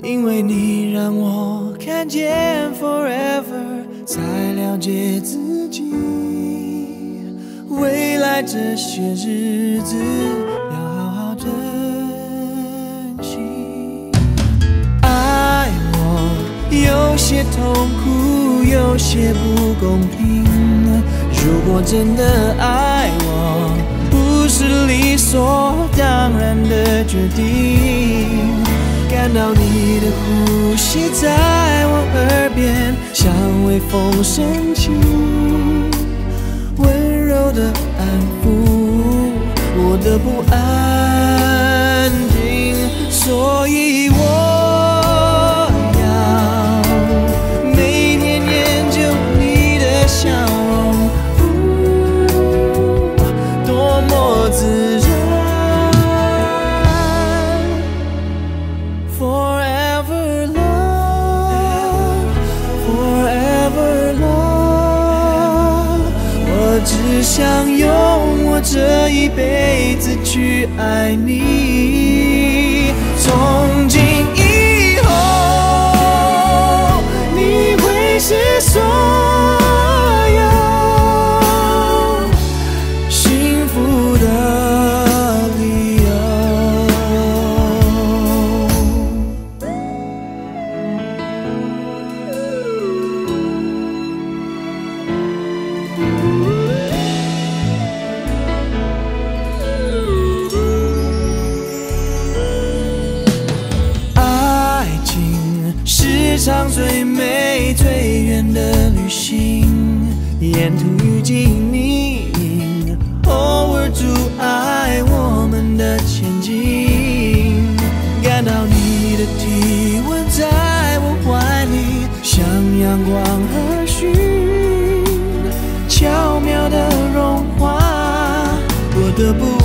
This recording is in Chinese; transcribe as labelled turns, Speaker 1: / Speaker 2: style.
Speaker 1: 因为你让我看见 forever， 才了解自己。未来这些日子要好好珍惜。爱我有些痛苦，有些不公平。如果真的爱我，不是理所当然的决定。感到你的呼吸在我耳边，像微风深情，温柔的安抚我的不安定，所以我要每天研究你的笑容，多么自然。Forever love, forever love， 我只想用我这一辈子去爱你。从今以后，你会是所有幸福的理由。是场最美最远的旅行，沿途遇见你，偶尔阻碍我们的前进。感到你的体温在我怀里，像阳光和煦，巧妙地融化我的不